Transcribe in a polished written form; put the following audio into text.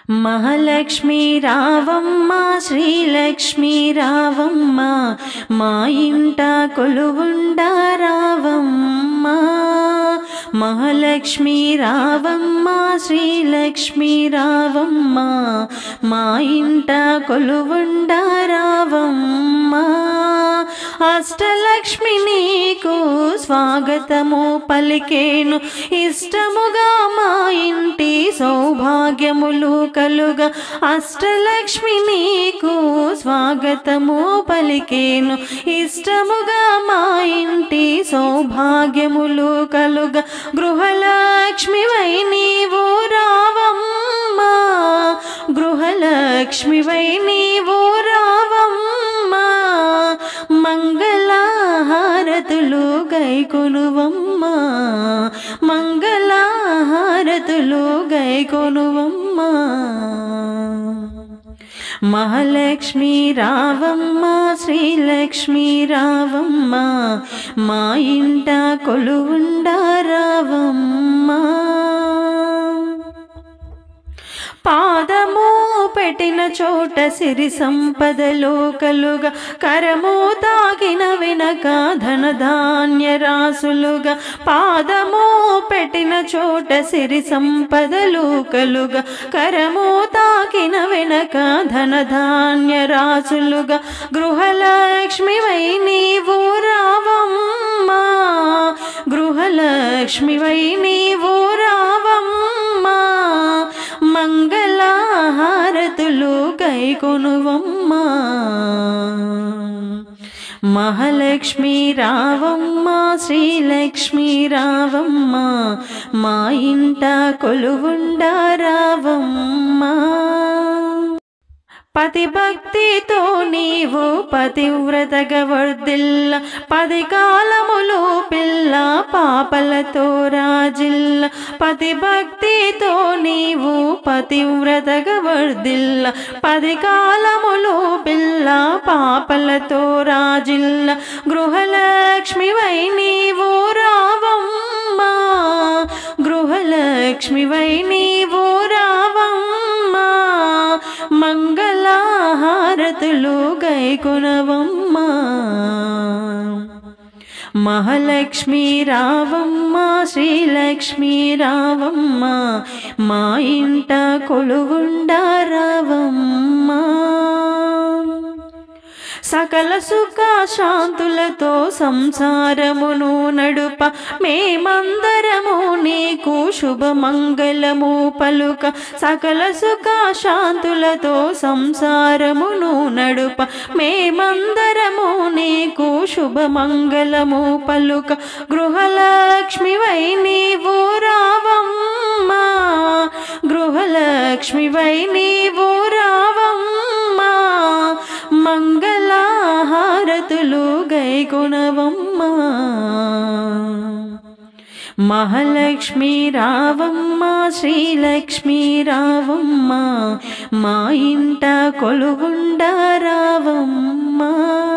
మహాలక్ష్మి రావమ్మ శ్రీలక్ష్మి రావమ్మ మా ఇంట కొలువుండ రావమ్మ మహాలక్ష్మి రావమ్మ శ్రీలక్ష్మి రావమ్మ మా ఇంట కొలువుండ రావమ్మ అష్టలక్ష్మి నీకు స్వాగతము పలికేను ఇష్టముగా మా ఇంటి సౌభాగ్యములు కలుగా అష్టలక్ష్మి నీకు స్వాగతము పలికేను ఇష్టముగా మా ఇంటి సౌభాగ్యములు కలుగా గృహలక్ష్మివై నీవు రావమ్మ గృహలక్ష్మివై నీవు రావమ్మ మంగళహారతులు గైకొనువమ్మ మంగళహారతులు గైకొనువమ్మ మహాలక్ష్మి రావమ్మ శ్రీలక్ష్మి రావమ్మ మా ఇంట కొలువుండ రావమ్మ పాదము పెట్టిన చోట సిరి సంపదలు కలుగా కరము తాకిన వెనక ధనధాన్య రాసులుగా పాదము పెట్టిన చోట సిరి సంపదలు కలుగా కరము తాకిన వెనక ధనధాన్య రాసులుగా గృహలక్ష్మివై నీవు రావమ్మ గృహలక్ష్మివై నీవు రావమ్మ మంగళహారతులు గైకొనువమ్మ మహాలక్ష్మి రావమ్మ శ్రీలక్ష్మి రావమ్మ మా ఇంట కొలువుండ రావమ్మ పతిభక్తితో నీవు పతివ్రతగా వర్ధిల్ల పది కాలములు పిల్ల పాపలతో రాజిల్ల పతిభక్తితో నీవు పతివ్రతగా వర్ధిల్ల పది కాలములు పిల్ల పాపలతో రాజిల్ల గృహలక్ష్మివై నీవు రావమ్మ గృహలక్ష్మివై నీవు రావమ్మ మంగళహారతులు గైకొనవమ్మ మహాలక్ష్మి రావమ్మ శ్రీలక్ష్మి రావమ్మ మా ఇంట కొలువుండ రావమ్మ సకల సుఖ శాంతులతో సంసారమును నడుప మేమందరము నీకు శుభమంగళము పలుక సకల సుఖ శాంతులతో సంసారమును నడుప మేమందరము నీకు శుభమంగళము పలుక గృహలక్ష్మివై నీవు రావమ్మ గృహలక్ష్మివై నీవు రావమ్మ మంగళహారతులు గైకొనవమ్మ మహాలక్ష్మి రావమ్మ శ్రీలక్ష్మి రావమ్మ మా ఇంట కొలువుండ రావమ్మ